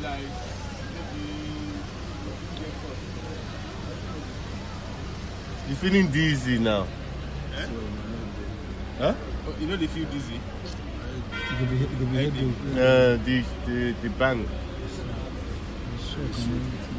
like maybe You feeling dizzy now? eh? Huh? Oh, you know they feel dizzy. It could be headache. The bank. Sure,